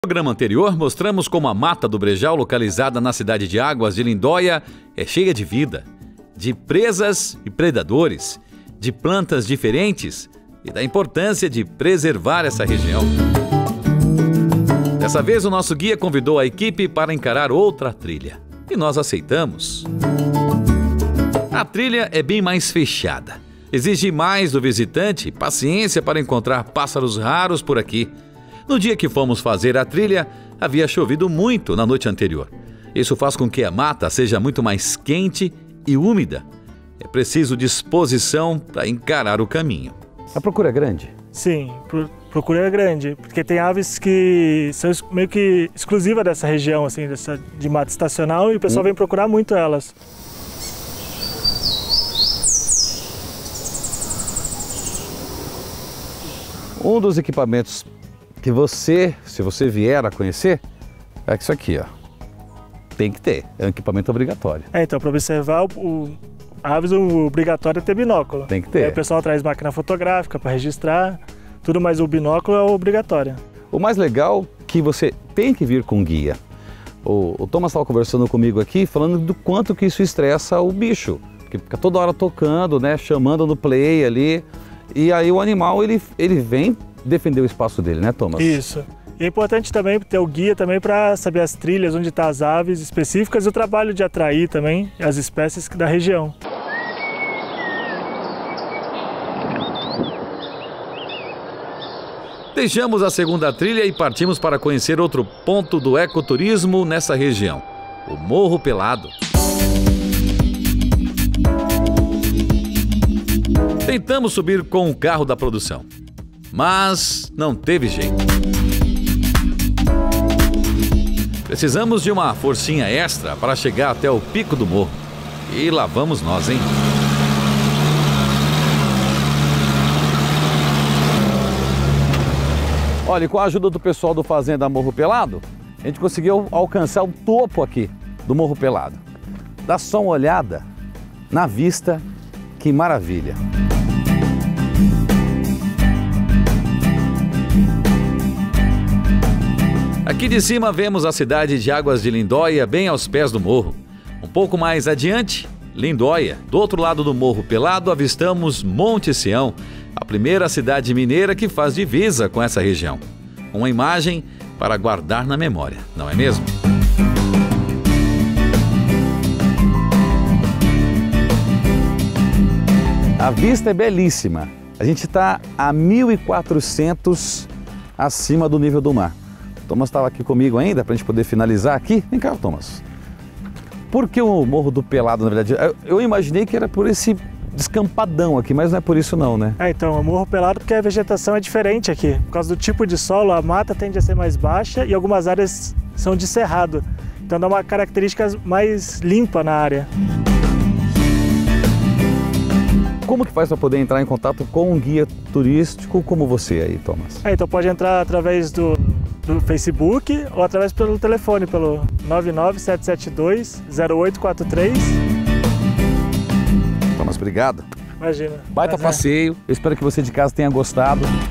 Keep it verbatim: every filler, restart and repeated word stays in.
No programa anterior, mostramos como a mata do Brejal, localizada na cidade de Águas de Lindóia, é cheia de vida, de presas e predadores, de plantas diferentes e da importância de preservar essa região. Dessa vez, o nosso guia convidou a equipe para encarar outra trilha, e nós aceitamos. A trilha é bem mais fechada, exige mais do visitante paciência para encontrar pássaros raros por aqui. No dia que fomos fazer a trilha, havia chovido muito na noite anterior. Isso faz com que a mata seja muito mais quente e úmida. É preciso disposição para encarar o caminho. A procura é grande? Sim, a procura é grande, porque tem aves que são meio que exclusivas dessa região, assim, dessa, de mata estacional, e o pessoal hum. vem procurar muito elas. Um dos equipamentos que você, se você vier a conhecer, é isso aqui, ó. Tem que ter, é um equipamento obrigatório. É, então, para observar o, o, aves, o obrigatório é ter binóculo. Tem que ter. Aí o pessoal traz máquina fotográfica para registrar, tudo, mas o binóculo é obrigatório. O mais legal é que você tem que vir com guia. O, o Thomas estava conversando comigo aqui, falando do quanto que isso estressa o bicho, porque fica toda hora tocando, né, chamando no play ali, e aí o animal, ele, ele vem defender o espaço dele, né, Thomas? Isso. E é importante também ter o guia também para saber as trilhas, onde estão as aves específicas e o trabalho de atrair também as espécies da região. Deixamos a segunda trilha e partimos para conhecer outro ponto do ecoturismo nessa região, o Morro Pelado. Tentamos subir com o carro da produção, mas não teve jeito. Precisamos de uma forcinha extra para chegar até o pico do morro. E lá vamos nós, hein? Olha, e com a ajuda do pessoal do Fazenda Morro Pelado, a gente conseguiu alcançar o topo aqui do Morro Pelado. Dá só uma olhada na vista, que maravilha! Aqui de cima vemos a cidade de Águas de Lindóia, bem aos pés do morro. Um pouco mais adiante, Lindóia. Do outro lado do Morro Pelado, avistamos Monte Sião, a primeira cidade mineira que faz divisa com essa região. Uma imagem para guardar na memória, não é mesmo? A vista é belíssima. A gente está a mil e quatrocentos acima do nível do mar. O Thomas estava aqui comigo ainda, para a gente poder finalizar aqui. Vem cá, Thomas. Por que o Morro do Pelado, na verdade? Eu, eu imaginei que era por esse descampadão aqui, mas não é por isso não, né? É, então, o Morro Pelado porque a vegetação é diferente aqui. Por causa do tipo de solo, a mata tende a ser mais baixa e algumas áreas são de cerrado. Então dá uma característica mais limpa na área. Como que faz para poder entrar em contato com um guia turístico como você aí, Thomas? É, então pode entrar através do, do Facebook ou através pelo telefone, pelo nove nove sete sete dois zero oito quatro três. Thomas, obrigado. Imagina. Baita Prazer. passeio, eu espero que você de casa tenha gostado.